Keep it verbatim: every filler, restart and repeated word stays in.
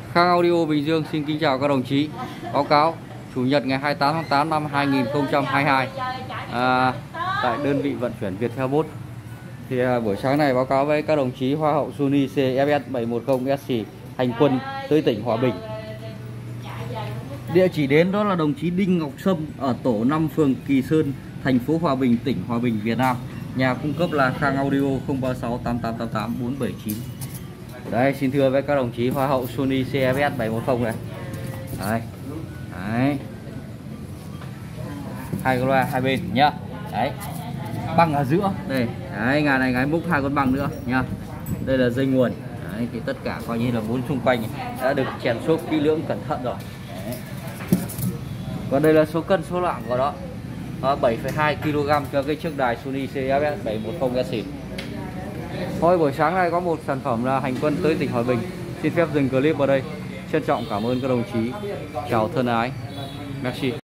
Khang Audio Bình Dương xin kính chào các đồng chí. Báo cáo Chủ nhật ngày hai mươi tám tháng tám năm hai nghìn không trăm hai mươi hai à, tại đơn vị vận chuyển Viettel Bus. Thì à, buổi sáng này báo cáo với các đồng chí Hoa hậu Sony C F S bảy một không S C hành quân tới tỉnh Hòa Bình. Địa chỉ đến đó là đồng chí Đinh Ngọc Sâm ở tổ năm phường Kỳ Sơn, thành phố Hòa Bình, tỉnh Hòa Bình, Việt Nam. Nhà cung cấp là Khang Audio không ba sáu tám tám tám tám bốn bảy chín. Đây, xin thưa với các đồng chí Hoa hậu Sony C F S bảy một không này. Đây. Đấy. Hai con loa hai bên nhá. Đấy. Băng ở giữa. Đây. Đấy, ngà này gái múc hai con băng nữa nhá. Đây là dây nguồn. Đấy, thì tất cả coi như là bốn xung quanh đã được chèn xốp kỹ lưỡng cẩn thận rồi. Đấy. Còn đây là số cân số nặng của nó. Đó, bảy phẩy hai ki lô gam cho cái chiếc đài Sony C F S bảy một không S C. Thôi buổi sáng nay có một sản phẩm là hành quân tới tỉnh Hòa Bình. Xin phép dừng clip ở đây. Trân trọng cảm ơn các đồng chí. Chào thân ái. Merci.